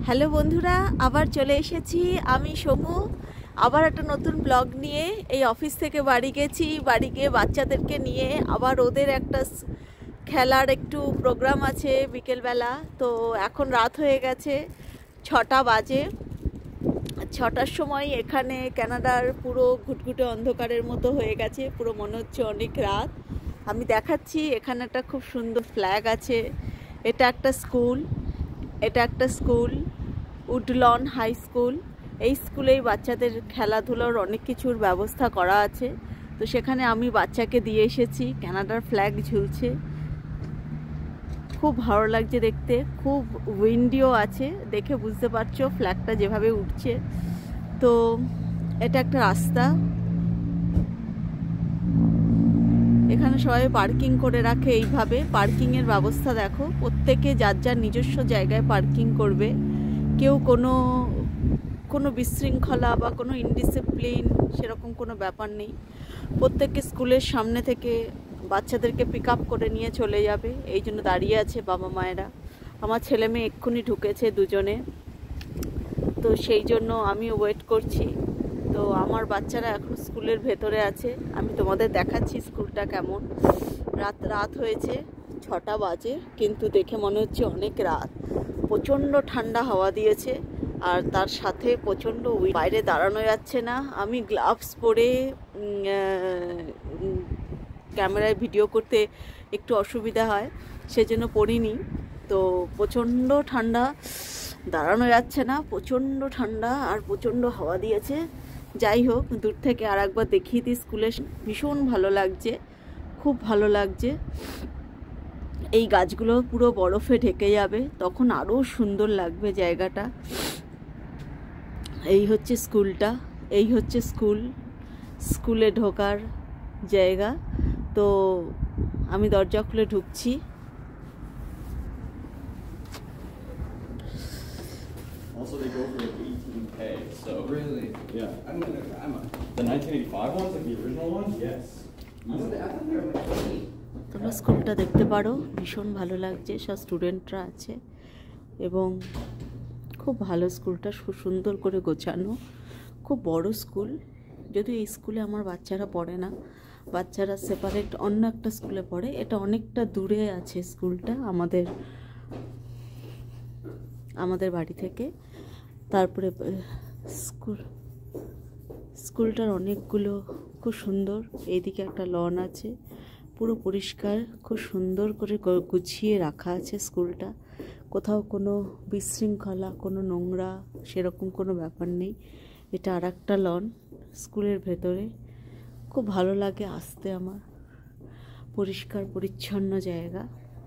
Hello বন্ধুরা, আবার চলে এসেছি আমি সমু। আবার একটা নতুন ব্লগ নিয়ে এই অফিস থেকে বাড়ি গেছি। বাড়ি গিয়ে বাচ্চাদেরকে নিয়ে আবার ওদের একটা খেলার একটু প্রোগ্রাম আছে বিকেলবেলা। তো এখন রাত হয়ে গেছে, 6টা বাজে। 6টার সময় এখানে কানাডার পুরো ঘুটঘুটে অন্ধকারের মতো হয়ে গেছে, পুরো মনে হচ্ছে অনেক রাত। আমি দেখাচ্ছি, এখানে একটা খুব সুন্দর ফ্ল্যাগ আছে। এটা একটা স্কুল, উডলন হাই স্কুল। এই স্কুলেই বাচ্চাদের খেলাধুলার অনেক কিছুর ব্যবস্থা করা আছে। তো সেখানে আমি বাচ্চাকে দিয়ে এসেছি। কানাডার ফ্ল্যাগ ঝুলছে, খুব ভালো লাগছে দেখতে। খুব উইন্ডিও আছে, দেখে বুঝতে পারছো ফ্ল্যাগটা যেভাবে উঠছে। তো এটা একটা রাস্তা, এখানে সবাই পার্কিং করে রাখে। এইভাবে পার্কিংয়ের ব্যবস্থা দেখো, প্রত্যেকে যার যার নিজস্ব জায়গায় পার্কিং করবে। কেউ কোনো বিশৃঙ্খলা বা কোনো ইনডিসিপ্লিন সেরকম কোনো ব্যাপার নেই। প্রত্যেককে স্কুলের সামনে থেকে বাচ্চাদেরকে পিক আপ করে নিয়ে চলে যাবে, এই জন্য দাঁড়িয়ে আছে বাবা মায়েরা। আমার ছেলে মেয়ে এক্ষুনি ঢুকেছে দুজনে, তো সেই জন্য আমি ওয়েট করছি। তো আমার বাচ্চারা এখন স্কুলের ভেতরে আছে, আমি তোমাদের দেখাচ্ছি স্কুলটা কেমন। রাত হয়েছে, 6টা বাজে, কিন্তু দেখে মনে হচ্ছে অনেক রাত। প্রচণ্ড ঠান্ডা হাওয়া দিয়েছে, আর তার সাথে প্রচণ্ড বাইরে দাঁড়ানো যাচ্ছে না। আমি গ্লাভস পরে ক্যামেরায় ভিডিও করতে একটু অসুবিধা হয়, সেজন্য পরিনি। তো প্রচণ্ড ঠান্ডা, দাঁড়ানো যাচ্ছে না, প্রচণ্ড ঠান্ডা আর প্রচণ্ড হাওয়া দিয়েছে। যাই হোক, দূর থেকে আর একবার দেখিয়ে দিই স্কুলে। ভীষণ ভালো লাগছে, খুব ভালো লাগছে। এই গাছগুলো পুরো বরফে ঢেকে যাবে, তখন আরও সুন্দর লাগবে জায়গাটা। এই হচ্ছে স্কুলটা, এই হচ্ছে স্কুলে ঢোকার জায়গা। তো আমি দরজা খুলে ঢুকছি। Also, they go for like 18K. So really, yeah. The 1985 ones, like the original ones, yes. I thought they were like 20. তোমরা স্কুলটা দেখতে পারো, ভীষণ ভালো লাগছে। সব স্টুডেন্টরা আছে এবং খুব ভালো স্কুলটা, সুন্দর করে গোছানো, খুব বড় স্কুল। যদিও এই স্কুলে আমার বাচ্চারা পড়ে না, বাচ্চারা সেপারেট অন্য একটা স্কুলে পড়ে। এটা অনেকটা দূরে আছে স্কুলটা আমাদের বাড়ি থেকে। তারপরে স্কুলটার অনেকগুলো খুব সুন্দর। এইদিকে একটা লন আছে, পুরো পরিষ্কার, খুব সুন্দর করে গুছিয়ে রাখা আছে স্কুলটা। কোথাও কোনো বিশৃঙ্খলা, কোনো নোংরা সেরকম কোনো ব্যাপার নেই। এটা আর একটা লন স্কুলের ভেতরে। খুব ভালো লাগে আসতে আমার, পরিষ্কার পরিচ্ছন্ন জায়গা।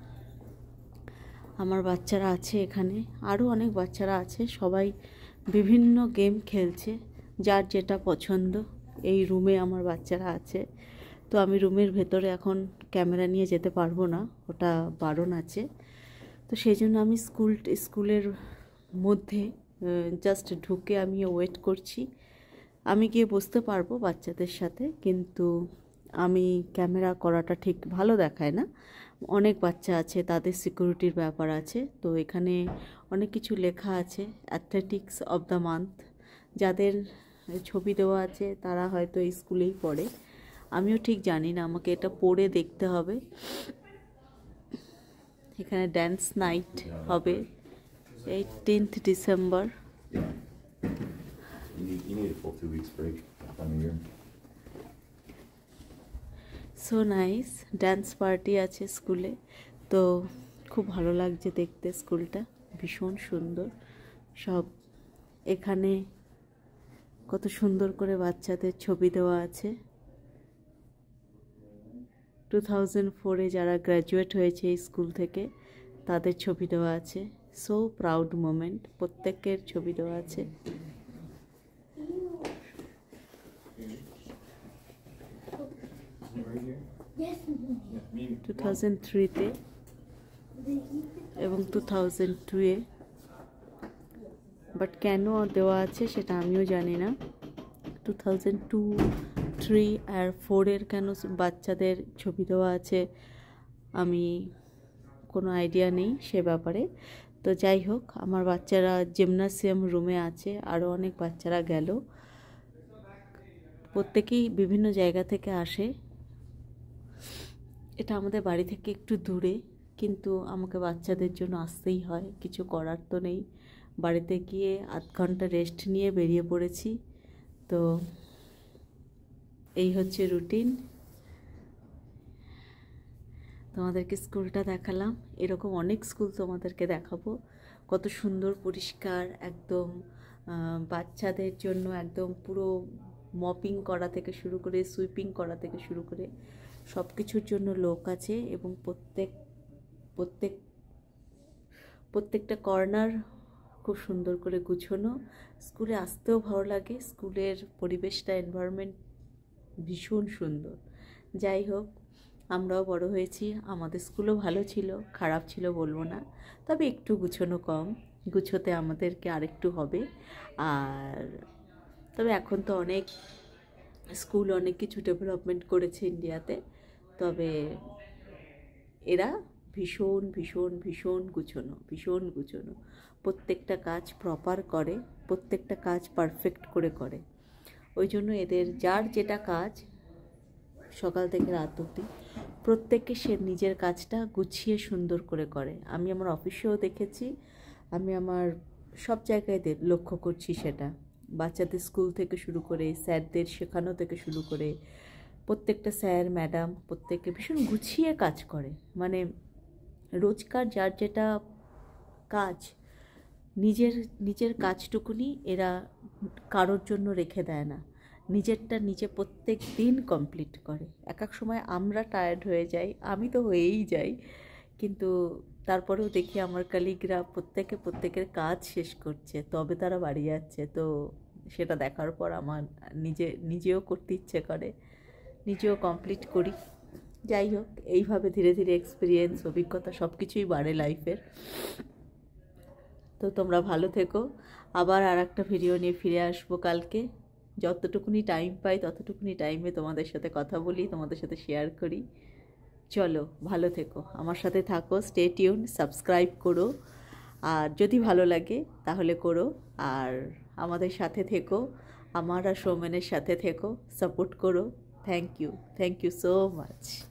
আমার বাচ্চারা আছে এখানে, আরও অনেক বাচ্চারা আছে, সবাই বিভিন্ন গেম খেলছে, যার যেটা পছন্দ। এই রুমে আমার বাচ্চারা আছে। তো আমি রুমের ভেতরে এখন ক্যামেরা নিয়ে যেতে পারবো না, ওটা বারণ আছে। তো সেই জন্য আমি স্কুলের মধ্যে জাস্ট ঢুকে আমি ওয়েট করছি। আমি গিয়ে বসতে পারবো বাচ্চাদের সাথে, কিন্তু আমি ক্যামেরা করাটা ঠিক ভালো দেখায় না। অনেক বাচ্চা আছে, তাদের সিকিউরিটির ব্যাপার আছে। তো এখানে অনেক কিছু লেখা আছে, অ্যাথলেটিক্স অফ দ্য মান্থ। যাদের ছবি দেওয়া আছে তারা হয়তো এই স্কুলেই পড়ে, আমিও ঠিক জানি না, আমাকে এটা পড়ে দেখতে হবে। এখানে ড্যান্স নাইট হবে 18th December. You need a full 2 weeks break time of year. So nice, dance party আছে স্কুলে। তো খুব ভালো লাগছে দেখতে, স্কুলটা ভীষণ সুন্দর। সব এখানে কত সুন্দর করে বাচ্চাদের ছবি দেওয়া আছে। 2004-এ যারা গ্র্যাজুয়েট হয়েছে এই স্কুল থেকে, তাদের ছবি দেওয়া আছে। সো প্রাউড মোমেন্ট, প্রত্যেকের ছবি দেওয়া আছে। 2003-তে এবং 2002-এ, বাট কেন দেওয়া আছে সেটা আমিও জানি না। 2002, 3 আর 4-এর কেন বাচ্চাদের ছবি দেওয়া আছে আমি কোনো আইডিয়া নেই সে ব্যাপারে। তো যাই হোক, আমার বাচ্চারা জিমনাসিয়াম রুমে আছে, আরও অনেক বাচ্চারা গেল। প্রত্যেকেই বিভিন্ন জায়গা থেকে আসে। এটা আমাদের বাড়ি থেকে একটু দূরে, কিন্তু আমাকে বাচ্চাদের জন্য আসতেই হয়, কিছু করার তো নেই। বাড়িতে গিয়ে আধ ঘন্টা রেস্ট নিয়ে বেরিয়ে পড়েছি। তো এই হচ্ছে রুটিন। তোমাদেরকে স্কুলটা দেখালাম, এরকম অনেক স্কুল তোমাদেরকে দেখাবো। কত সুন্দর পরিষ্কার, একদম বাচ্চাদের জন্য একদম পুরো মপিং করা থেকে শুরু করে, সুইপিং করা থেকে শুরু করে সব কিছুর জন্য লোক আছে। এবং প্রত্যেকটা কর্নার খুব সুন্দর করে গুছানো। স্কুলে আসতেও ভালো লাগে, স্কুলের পরিবেশটা, এনভায়রনমেন্ট ভীষণ সুন্দর। যাই হোক, আমরাও বড় হয়েছি, আমাদের স্কুলও ভালো ছিল, খারাপ ছিল বলবো না, তবে একটু গুছানো কম, গুছোতে আমাদেরকে আরেকটু হবে। আর তবে এখন তো অনেক স্কুল অনেক কিছু ডেভেলপমেন্ট করেছে ইন্ডিয়াতে, তবে এরা ভীষণ ভীষণ ভীষণ গুছানো, প্রত্যেকটা কাজ প্রপার করে, প্রত্যেকটা কাজ পারফেক্ট করে। ওই জন্য এদের যার যেটা কাজ সকাল থেকে রাত অবধি প্রত্যেককে সে নিজের কাজটা গুছিয়ে সুন্দর করে। আমি আমার অফিসেও দেখেছি, আমি আমার সব জায়গায় লক্ষ্য করছি সেটা। বাচ্চাদের স্কুল থেকে শুরু করে, স্যারদের শেখানো থেকে শুরু করে, প্রত্যেকটা স্যার ম্যাডাম প্রত্যেকে ভীষণ গুছিয়ে কাজ করে। মানে রোজকার যার যেটা কাজ, নিজের কাজটুকুনি এরা কারোর জন্য রেখে দেয় না, নিজেরটা নিজে প্রত্যেক দিন কমপ্লিট করে। এক সময় আমরা টায়ার্ড হয়ে যাই, আমি তো হয়েই যাই, কিন্তু তারপরেও দেখি আমার কালিগরা প্রত্যেকের কাজ শেষ করছে, তবে তারা বাড়ি যাচ্ছে। তো সেটা দেখার পর আমার নিজেও করতে ইচ্ছে করে, নিজেও কমপ্লিট করি। যাই হোক, এইভাবে ধীরে ধীরে এক্সপিরিয়েন্স, অভিজ্ঞতা সব কিছুই বাড়ে লাইফের। তো তোমরা ভালো থেকো, আবার আর একটা ভিডিও নিয়ে ফিরে আসবো কালকে। যতটুকুনি টাইম পাই ততটুকুনি টাইমে তোমাদের সাথে কথা বলি, তোমাদের সাথে শেয়ার করি। চলো, ভালো থেকো, আমার সাথে থাকো, স্টে টিউন, সাবস্ক্রাইব করো, আর যদি ভালো লাগে তাহলে করো। আর আমাদের সাথে থেকো, আমার আর সৌমেনের সাথে থেকো, সাপোর্ট করো। Thank you so much.